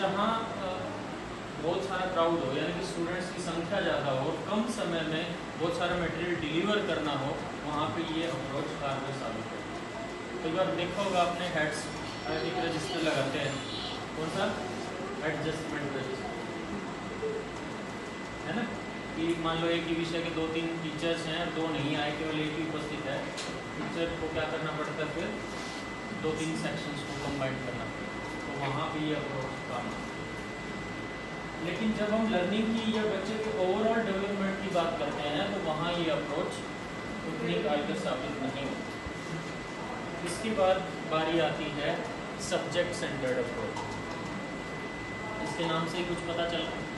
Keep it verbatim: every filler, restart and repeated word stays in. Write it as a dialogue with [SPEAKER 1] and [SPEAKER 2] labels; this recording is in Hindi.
[SPEAKER 1] जहाँ बहुत सारा क्राउड हो, यानी कि स्टूडेंट्स की संख्या ज़्यादा हो, कम समय में बहुत सारा मटेरियल डिलीवर करना हो, वहाँ पे ये अप्रोच कारगर साबित है। कई बार देखा होगा आपने हेड्स एक रजिस्टर लगाते हैं, कौन सा एडजस्टमेंट रजिस्टर, है ना, कि मान लो एक ही विषय के दो तीन टीचर्स हैं, दो नहीं आए, केवल एक ही उपस्थित है, टीचर को क्या करना पड़ता है, फिर दो तीन सेक्शंस को कंबाइन करना पड़ता है, तो वहाँ पे ये अप्रोच काम। लेकिन जब हम लर्निंग की या बच्चे के ओवरऑल डेवलपमेंट की बात करते हैं तो वहाँ ये अप्रोच उतनी कारगर साबित नहीं होती। इसके बाद बारी आती है सब्जेक्ट सेंटर्ड अप्रोच। इसके नाम से ही कुछ पता चल रहा है,